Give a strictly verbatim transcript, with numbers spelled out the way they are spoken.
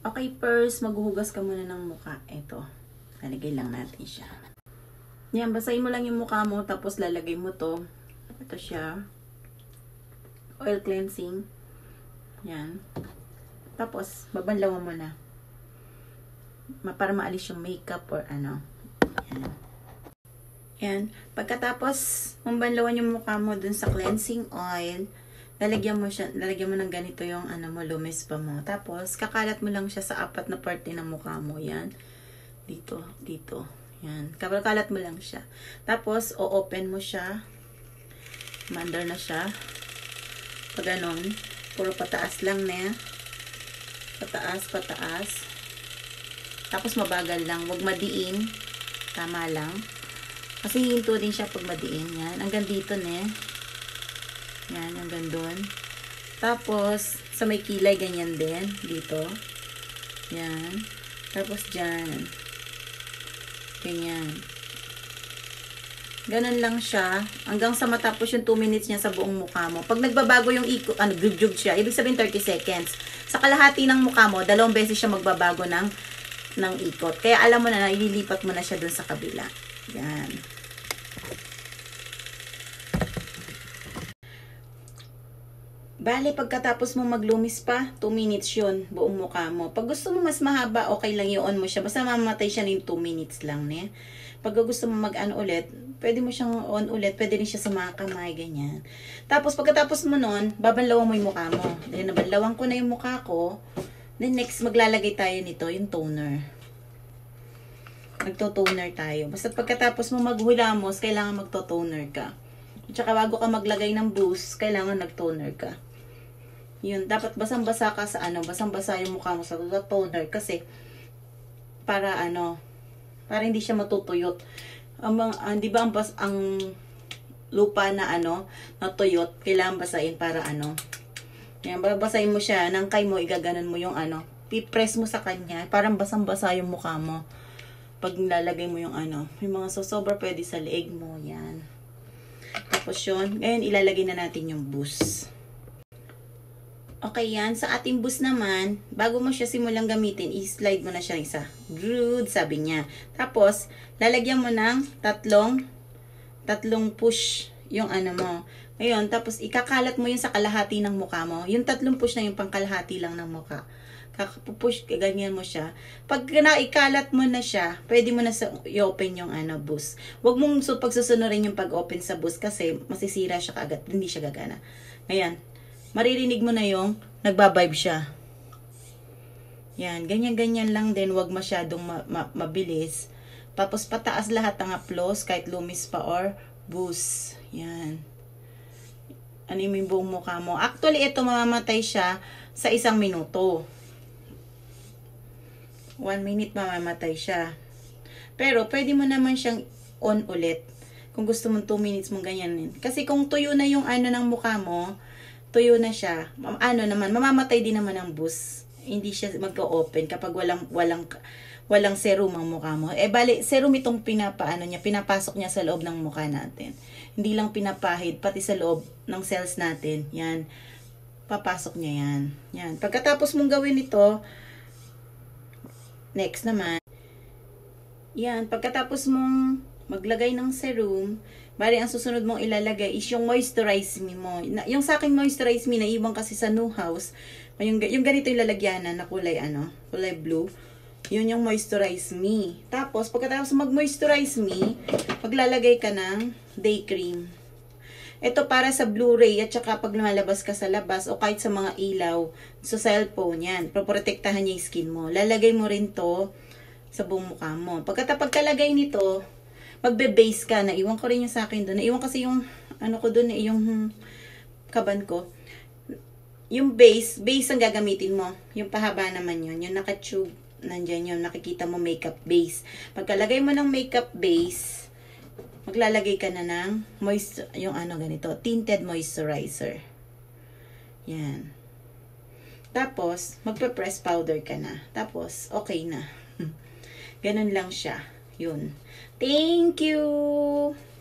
Okay, first, maghuhugas ka muna ng mukha. Ito, lalagay lang natin siya. Yan, basahin mo lang yung mukha mo, tapos lalagay mo to. Ito siya. Oil cleansing. Yan. Tapos, babanlawan mo na. Para maalis yung makeup or ano. Yan. Yan. Pagkatapos, mambanlawan yung mukha mo dun sa cleansing oil, lalagyan mo siya, lalagyan mo ng ganito yung ano mo, lumis pa mo. Tapos, kakalat mo lang siya sa apat na parte ng mukha mo. Yan. Dito, dito. Yan. Kakalat mo lang siya. Tapos, o-open mo siya. Mandar na siya. Pag ganon, puro pataas lang na. Pataas, pataas. Tapos, mabagal lang. Huwag madiin. Tama lang. Kasi hinto din siya pag madiin. Yan. Hanggang dito na. Yan, hanggang doon. Tapos, sa may kilay, ganyan din. Dito. Yan. Tapos, dyan. Ganyan. Ganon lang siya. Hanggang sa matapos yung two minutes niya sa buong mukha mo. Pag nagbabago yung ikot, ano, gugyug siya. Ibig sabihin thirty seconds. Sa kalahati ng mukha mo, dalawang beses siya magbabago ng, ng ikot. Kaya alam mo na, na ililipat mo na siya dun sa kabila. Yan. Bale, pagkatapos mo maglumis pa, two minutes yun, buong mukha mo. Pag gusto mo mas mahaba, okay lang i-on mo siya. Basta mamatay siya ng two minutes lang, ne? Pag gusto mo mag-ano ulit, pwede mo siyang on ulit. Pwede rin siya sa mga kamay, ganyan. Tapos, pagkatapos mo nun, babanlawan mo yung mukha mo. Then, nabanlawan ko na yung mukha ko. Then, next, maglalagay tayo nito, yung toner. Magto-toner tayo. Basta pagkatapos mo maghulamos, kailangan magto-toner ka. At saka bago ka maglagay ng boost, kailangan nag-toner ka. Yun, dapat basang-basa ka sa ano, basang-basa yung mukha mo sa toner kasi para ano, para hindi siya matutuyot. Ang uh, di ba ang bas ang lupa na ano, natuyot, kailangan basahin para ano. Yan, babasahin mo siya, nangkay mo, igaganon mo yung ano, pipress mo sa kanya, parang basang-basa yung mukha mo. Pag nilalagay mo yung ano, yung mga sosobra pwede sa leeg mo, yan. Tapos yun, ngayon ilalagay na natin yung boost. Okay yan. Sa ating boost naman, bago mo siya simulang gamitin, i-slide mo na siya isa. Good, sabi niya. Tapos, lalagyan mo ng tatlong, tatlong push yung ano mo. Ngayon, tapos ikakalat mo yun sa kalahati ng mukha mo. Yung tatlong push na yung pangkalahati lang ng mukha. Kakapupush, ganyan mo siya. Pag naikalat mo na siya, pwede mo na i-open yung ano, boost. Huwag mong so, pagsusunurin yung pag-open sa boost kasi masisira siya kaagad. Hindi siya gagana. Ngayon, maririnig mo na yung nagbabibe siya. Yan, ganyan-ganyan lang din. Huwag masyadong ma ma mabilis. Tapos pataas lahat ng haplos, kahit lumis pa or boost. Yan. Ano yung buong mukha mo. Actually, ito mamamatay siya sa isang minuto. One minute mamamatay siya. Pero, pwede mo naman siyang on ulit. Kung gusto mong two minutes mong ganyan. Kasi kung tuyo na yung ano ng mukha mo, tuyo na siya, ano naman, mamamatay din naman ang boost. Hindi siya mag-open kapag walang, walang, walang serum ang mukha mo. Eh, bali, serum itong pinapaano niya, pinapasok niya sa loob ng mukha natin. Hindi lang pinapahid, pati sa loob ng cells natin. Yan. Papasok niya yan. Yan. Pagkatapos mong gawin ito, next naman, yan, pagkatapos mong maglagay ng serum, bali, ang susunod mong ilalagay is yung moisturize me mo. Yung sa akin moisturize me, naiwan kasi sa new house. Yung, yung ganito yung lalagyanan na kulay, ano, kulay blue. Yun yung moisturize me. Tapos, pagkatapos mag-moisturize me, maglalagay ka ng day cream. Ito para sa Blu-ray at saka pag lumalabas ka sa labas o kahit sa mga ilaw, sa cellphone, yan. Proprotektahan niya yung skin mo. Lalagay mo rin to sa buong mukha mo. Pagkatapos pagkalagay nito, magbe-base ka. Naiwan ko rin yung sa akin doon. Naiwan kasi yung, ano ko doon, yung kaban ko. Yung base, base ang gagamitin mo. Yung pahaba naman yun. Yung naka-tube, nandyan yun. Nakikita mo makeup base. Pagkalagay mo ng makeup base, maglalagay ka na ng moist, yung ano ganito, tinted moisturizer. Yan. Tapos, magpe-press powder ka na. Tapos, okay na. Ganun lang siya. Yun. Thank you!